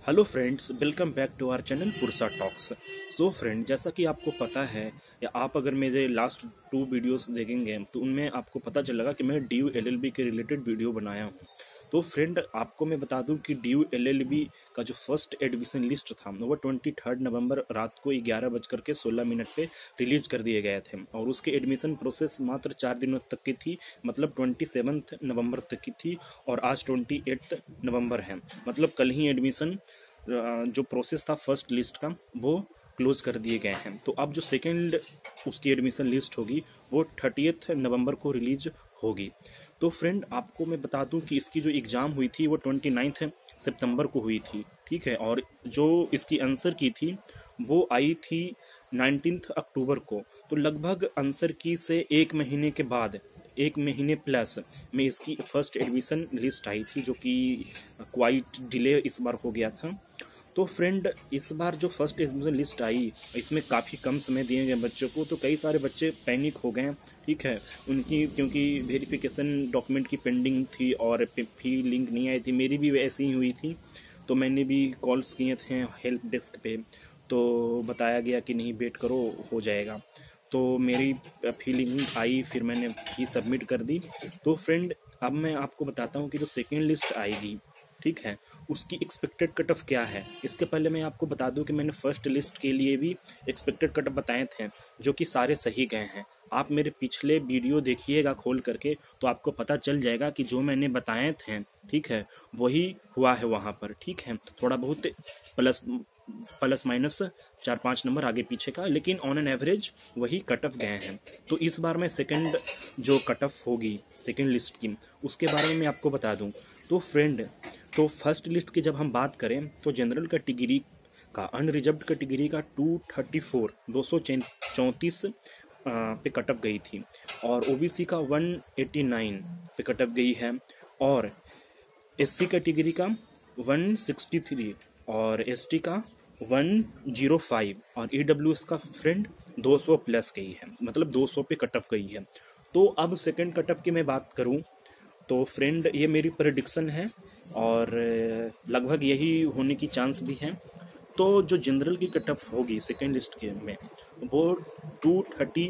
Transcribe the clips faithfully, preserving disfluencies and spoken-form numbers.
Hello friends, welcome back to our channel पुरसा talks. So friend, जैसा कि आपको पता है या आप अगर मेरे लास्ट टू वीडियोस देखेंगे तो उनमें आपको पता चलेगा कि मैं D U L L B के रिलेटेड वीडियो बनाया हूँ। तो फ्रेंड, आपको मैं बता दूं कि D U L L B का जो फर्स्ट एडमिशन लिस्ट था वो ट्वेंटी थर्ड नवंबर रात को ग्यारह बजकर के सोलह मिनट पे रिलीज कर दिए गए थे और उसके एडमिशन प्रोसेस मात्र चार दिनों तक की थी, मतलब ट्वेंटी सेवन्थ नवंबर तक की थी और आज ट्वेंटी एट्थ नवंबर है, मतलब कल ही एडमिशन जो प्रोसेस था फर्स्ट लिस्ट का वो क्लोज कर दिए गए हैं। तो अब जो सेकेंड उसकी एडमिशन लिस्ट होगी वो थर्टियथ नवंबर को रिलीज होगी। तो फ्रेंड, आपको मैं बता दूं कि इसकी जो एग्ज़ाम हुई थी वो ट्वेंटी नाइन्थ सितंबर को हुई थी, ठीक है, और जो इसकी आंसर की थी वो आई थी नाइनटीन्थ अक्टूबर को। तो लगभग आंसर की से एक महीने के बाद, एक महीने प्लस में इसकी फर्स्ट एडमिशन लिस्ट आई थी, जो कि क्वाइट डिले इस बार हो गया था। तो फ्रेंड, इस बार जो फर्स्ट एडमिशन लिस्ट आई इसमें काफ़ी कम समय दिए गए बच्चों को, तो कई सारे बच्चे पैनिक हो गए, ठीक है, उनकी क्योंकि वेरिफिकेशन डॉक्यूमेंट की पेंडिंग थी और फी लिंक नहीं आई थी। मेरी भी वैसी ही हुई थी, तो मैंने भी कॉल्स किए थे हेल्प डेस्क पे, तो बताया गया कि नहीं वेट करो, हो जाएगा। तो मेरी फीलिंग आई, फिर मैंने फी सबमिट कर दी। तो फ्रेंड, अब मैं आपको बताता हूँ कि जो सेकेंड लिस्ट आएगी, ठीक है, उसकी एक्सपेक्टेड कट ऑफ क्या है। इसके पहले मैं आपको बता दूं कि मैंने फर्स्ट लिस्ट के लिए भी एक्सपेक्टेड कट ऑफ बताए थे, जो कि सारे सही गए हैं। आप मेरे पिछले वीडियो देखिएगा खोल करके, तो आपको पता चल जाएगा कि जो मैंने बताए थे, ठीक है, वही हुआ है वहाँ पर, ठीक है। थोड़ा बहुत प्लस प्लस माइनस चार पाँच नंबर आगे पीछे का, लेकिन ऑन एन एवरेज वही कट ऑफ गए हैं। तो इस बार मैं सेकंड जो कट ऑफ होगी सेकंड लिस्ट की, उसके बारे में मैं आपको बता दूं। तो फ्रेंड, तो फर्स्ट लिस्ट की जब हम बात करें तो जनरल कैटेगरी का, अनरिजर्व्ड कैटेगरी का टू थर्टी फोर दो सौ चौंतीस पे कट ऑफ गई थी, और ओबीसी का वन एटी नाइन पे कट ऑफ गई है, और एससी कैटेगरी का वन सिक्सटी थ्री और एसटी का वन जीरो फाइव और ईडब्ल्यूएस का फ्रेंड दो सौ प्लस गई है, मतलब दो सौ पे कट ऑफ गई है। तो अब सेकंड कट ऑफ की मैं बात करूं तो फ्रेंड, ये मेरी प्रेडिक्शन है और लगभग यही होने की चांस भी है। तो जो जनरल की कट ऑफ होगी सेकेंड लिस्ट के में वो two thirty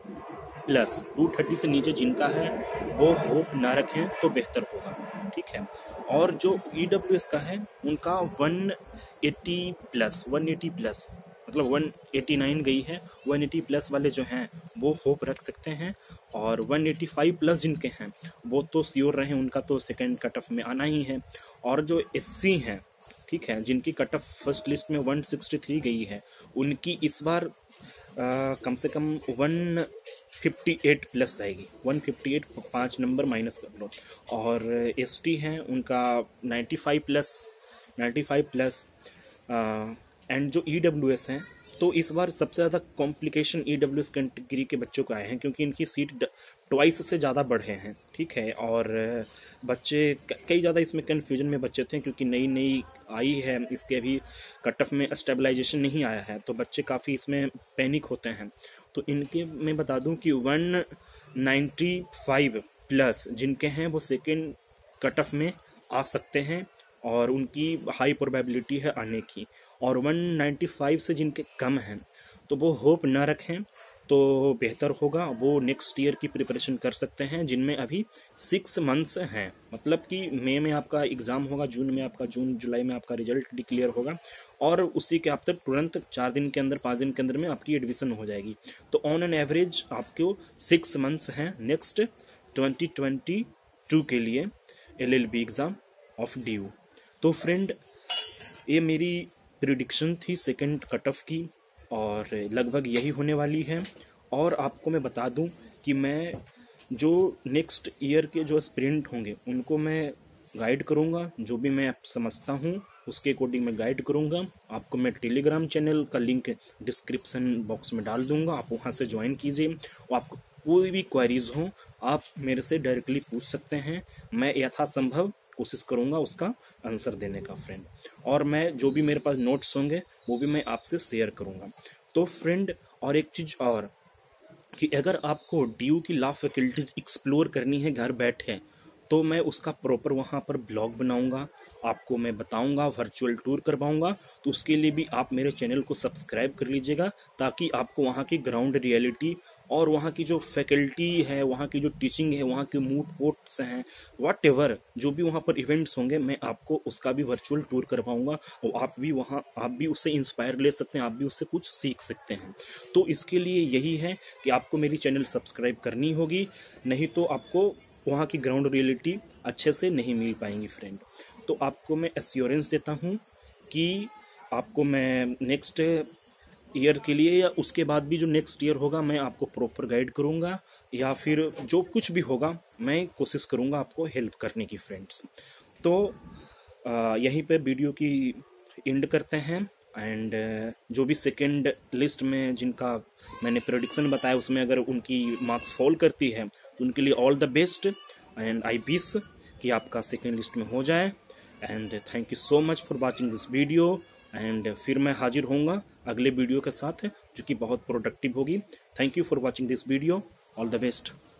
plus, two thirty से नीचे जिनका है वो होप ना रखें तो बेहतर होगा, ठीक है। और जो ईडब्ल्यूएस का है उनका one eighty plus, one eighty plus मतलब वन एटी नाइन गई है, वन एटी प्लस वाले जो हैं वो होप रख सकते हैं, और वन एटी फाइव प्लस जिनके हैं वो तो श्योर रहे, उनका तो सेकंड कट ऑफ में आना ही है। और जो एससी हैं, ठीक है, जिनकी कट ऑफ फर्स्ट लिस्ट में वन सिक्सटी थ्री गई है, उनकी इस बार आ, कम से कम वन फिफ्टी एट प्लस आएगी, वन फिफ्टी एट, पाँच नंबर माइनस कर लो। और एसटी हैं उनका ninety five plus, ninety five plus. And जो ईडब्ल्यूएस हैं, तो इस बार सबसे ज़्यादा कॉम्प्लिकेशन ईडब्ल्यूएस कैटेगरी के बच्चों को आए हैं, क्योंकि इनकी सीट ट्वाइस से ज़्यादा बढ़े हैं, ठीक है। और बच्चे कई ज़्यादा इसमें कन्फ्यूजन में बच्चे थे, क्योंकि नई नई आई है, इसके अभी कट ऑफ में स्टेबलाइजेशन नहीं आया है, तो बच्चे काफ़ी इसमें पैनिक होते हैं। तो इनके मैं बता दूं कि वन नाइन्टी फाइव प्लस जिनके हैं वो सेकेंड कट ऑफ में आ सकते हैं, और उनकी हाई प्रोबेबिलिटी है आने की। और वन नाइन्टी फाइव से जिनके कम हैं तो वो होप ना रखें तो बेहतर होगा, वो नेक्स्ट ईयर की प्रिपरेशन कर सकते हैं, जिनमें अभी सिक्स मंथ्स हैं, मतलब कि मई में आपका एग्ज़ाम होगा, जून में आपका, जून जुलाई में आपका रिजल्ट डिक्लेयर होगा, और उसी के आप तक तुरंत चार दिन के अंदर, पाँच दिन के अंदर में आपकी एडमिशन हो जाएगी। तो ऑन एन एवरेज आपको सिक्स मंथ्स हैं नेक्स्ट ट्वेंटी ट्वेंटी टू के लिए L L B exam of D U. तो फ्रेंड, ये मेरी प्रिडिक्शन थी सेकंड कट ऑफ की, और लगभग यही होने वाली है। और आपको मैं बता दूं कि मैं जो नेक्स्ट ईयर के जो स्प्रिंट होंगे उनको मैं गाइड करूंगा, जो भी मैं समझता हूं उसके अकॉर्डिंग मैं गाइड करूंगा। आपको मैं टेलीग्राम चैनल का लिंक डिस्क्रिप्शन बॉक्स में डाल दूंगा, आप वहां से ज्वाइन कीजिए, और आपको कोई भी क्वेरीज हो आप मेरे से डायरेक्टली पूछ सकते हैं, मैं यथासंभव कोशिश करूंगा उसका आंसर देने का फ्रेंड। और मैं जो भी मेरे पास नोट्स होंगे वो भी मैं आपसे शेयर करूंगा। तो फ्रेंड, और एक चीज़ और कि अगर आपको डी यू की लॉ फैकल्टीज एक्सप्लोर करनी है घर बैठे, तो मैं उसका प्रॉपर वहाँ पर ब्लॉग बनाऊंगा आपको मैं बताऊंगा, वर्चुअल टूर करवाऊंगा। तो उसके लिए भी आप मेरे चैनल को सब्सक्राइब कर लीजिएगा, ताकि आपको वहाँ की ग्राउंड रियलिटी और वहाँ की जो फैकल्टी है, वहाँ की जो टीचिंग है, वहाँ के मूड कोर्ट्स हैं, वॉट एवर जो भी वहाँ पर इवेंट्स होंगे, मैं आपको उसका भी वर्चुअल टूर करवाऊंगा। और आप भी वहाँ आप भी उससे इंस्पायर ले सकते हैं, आप भी उससे कुछ सीख सकते हैं। तो इसके लिए यही है कि आपको मेरी चैनल सब्सक्राइब करनी होगी, नहीं तो आपको वहाँ की ग्राउंड रियलिटी अच्छे से नहीं मिल पाएंगी फ्रेंड। तो आपको मैं एश्योरेंस देता हूँ कि आपको मैं नेक्स्ट ईयर के लिए या उसके बाद भी जो नेक्स्ट ईयर होगा, मैं आपको प्रॉपर गाइड करूँगा, या फिर जो कुछ भी होगा मैं कोशिश करूँगा आपको हेल्प करने की फ्रेंड्स। तो आ, यहीं पे वीडियो की एंड करते हैं। एंड जो भी सेकेंड लिस्ट में जिनका मैंने प्रेडिक्शन बताया, उसमें अगर उनकी मार्क्स फॉल करती है तो उनके लिए all the best, and I wish कि आपका सेकेंड लिस्ट में हो जाए। And thank you so much for watching this video. And फिर मैं हाजिर होऊंगा अगले वीडियो के साथ, जो कि बहुत प्रोडक्टिव होगी। Thank you for watching this video. All the best.